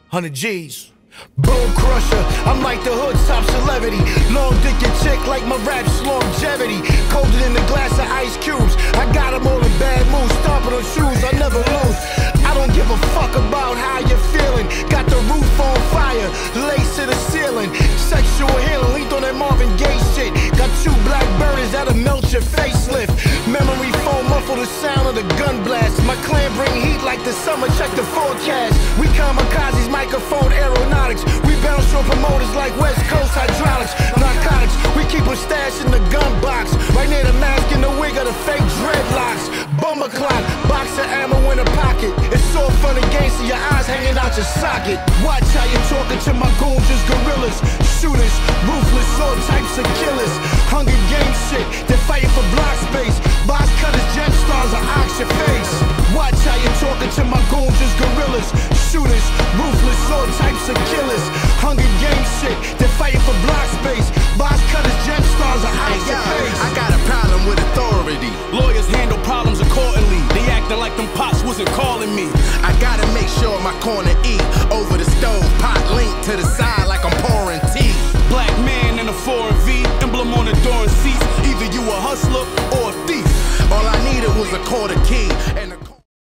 100 G's. Bone crusher, I'm like the hood top celebrity. Long dick and chick like my rap's longevity. Colder than a glass of ice cubes. I got them all in bad mood, stomping on shoes, I never lose. I don't give a fuck about how you're feeling. Got the roof on fire, lace to the ceiling. Sexual healing, linked on that Marvin Gaye shit. Got 2 black burners that'll melt your facelift. Memory foam muffle the sound of the gun blast. My clan bring heat like the summer, check the forecast. We kamikazes, microphone aeronautics. We bounce on promoters like West Coast hydraulics. Narcotics, we keep a stash in the gun box. Right near the mask and the wig of the fake dreadlocks. Bomber clock, box of ammo in a pocket. It's all fun and games, so your eyes hanging out your socket. Watch how you're talking to my goons, just gorillas. Shooters, ruthless, all types of killers. Hunger Games shit, they're fighting for block space. Boss cutters, gem stars, or ox your face. Watch how you're talking to my goons, just gorillas. Shooters, ruthless, all types of killers. Hunger Games shit, they're fighting for block space. Boss cutters, gem stars, or ox your face. I got a problem with authority. Lawyers handle problems accordingly. They acting like them pops wasn't calling me. I gotta make sure my corner E over the stove, pot linked to the side like I'm pouring tea. Black man in a foreign V, emblem on the door and seats. Either you a hustler or a thief. All I needed was a quarter key and a